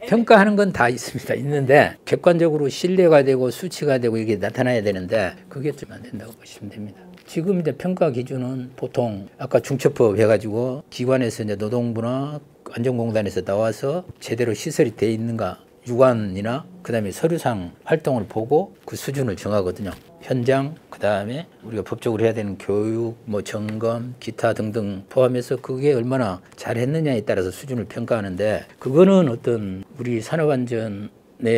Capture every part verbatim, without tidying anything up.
평가하는 건 다 있습니다. 있는데 객관적으로 신뢰가 되고 수치가 되고 이게 나타나야 되는데 그게 좀 안 된다고 보시면 됩니다. 지금 이제 평가 기준은 보통 아까 중처법 해가지고 기관에서 이제 노동부나 안전공단에서 나와서 제대로 시설이 돼 있는가 유관이나 그다음에 서류상 활동을 보고 그 수준을 정하거든요. 현장 그다음에 우리가 법적으로 해야 되는 교육, 뭐 점검, 기타 등등 포함해서 그게 얼마나 잘했느냐에 따라서 수준을 평가하는데 그거는 어떤 우리 산업안전의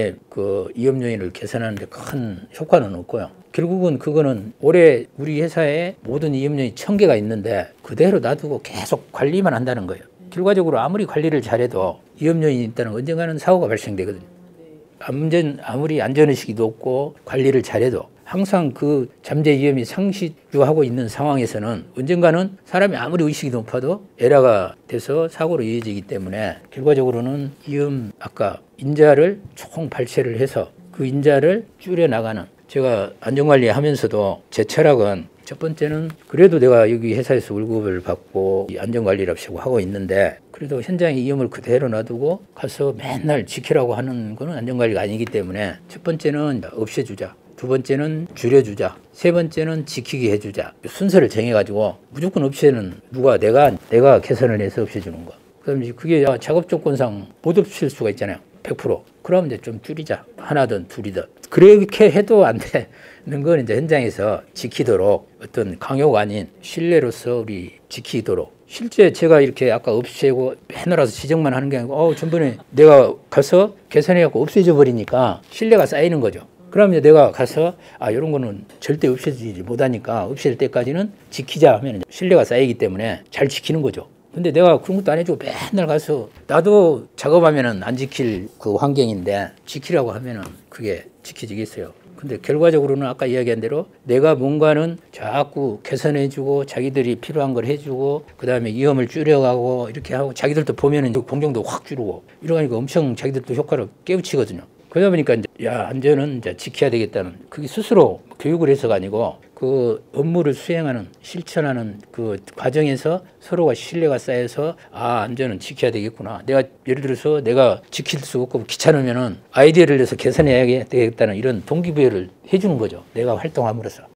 그 위험 요인을 개선하는데 큰 효과는 없고요. 결국은 그거는 올해 우리 회사에 모든 위험 요인이 천 개가 있는데 그대로 놔두고 계속 관리만 한다는 거예요. 결과적으로 아무리 관리를 잘해도 위험 요인이 있다는 언젠가는 사고가 발생되거든요. 안전, 아무리 안전의식이 높고 관리를 잘해도 항상 그 잠재 위험이 상시하고 있는 상황에서는 언젠가는 사람이 아무리 의식이 높아도 에러가 돼서 사고로 이어지기 때문에 결과적으로는 위험, 아까 인자를 총 발췌를 해서 그 인자를 줄여나가는 제가 안전관리 하면서도 제 철학은 첫 번째는 그래도 내가 여기 회사에서 월급을 받고 안전관리랍시고 하고 있는데 그래도 현장의 위험을 그대로 놔두고 가서 맨날 지키라고 하는 거는 안전관리가 아니기 때문에 첫 번째는 없애주자. 두 번째는 줄여주자. 세 번째는 지키게 해주자. 순서를 정해가지고 무조건 없애는 누가 내가 내가 개선을 해서 없애주는 거. 그럼 이제 그게 작업 조건상 못 없앨 수가 있잖아요. 백 퍼센트. 그럼 이제 좀 줄이자. 하나든 둘이든. 그렇게 해도 안 되는 건 이제 현장에서 지키도록 어떤 강요가 아닌 신뢰로서 우리 지키도록. 실제 제가 이렇게 아까 없애고 해놓아서 지적만 하는 게 아니고 어, 전번에 내가 가서 개선해갖고 없애져 버리니까 신뢰가 쌓이는 거죠. 그럼 이제 내가 가서 아 이런 거는 절대 없애지지 못하니까 없앨 때까지는 지키자 하면 신뢰가 쌓이기 때문에 잘 지키는 거죠. 근데 내가 그런 것도 안 해주고 맨날 가서 나도 작업하면은 안 지킬 그 환경인데 지키라고 하면은 그게 지켜지겠어요. 근데 결과적으로는 아까 이야기한 대로 내가 뭔가는 자꾸 개선해주고 자기들이 필요한 걸 해주고 그 다음에 위험을 줄여가고 이렇게 하고 자기들도 보면은 공정도 확 줄고 이러니까 엄청 자기들도 효과를 깨우치거든요. 그러다 보니까 이제 야 안전은 이제 지켜야 되겠다는 그게 스스로 교육을 해서가 아니고 그 업무를 수행하는 실천하는 그 과정에서 서로가 신뢰가 쌓여서 아 안전은 지켜야 되겠구나. 내가 예를 들어서 내가 지킬 수 없고 귀찮으면은 아이디어를 내서 개선해야 되겠다는 이런 동기부여를 해주는 거죠. 내가 활동함으로써.